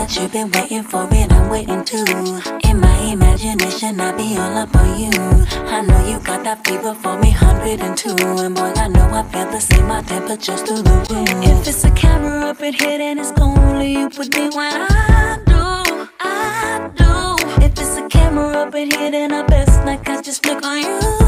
that you've been waiting for it, I'm waiting too. In my imagination, I be all up on you. I know you got that fever for me, 102. And boy, I know I feel the same, my temperature's through the roof. If it's a camera up in here, then it's only you with me when I do. If it's a camera up in here, then I best not catch just flick on you.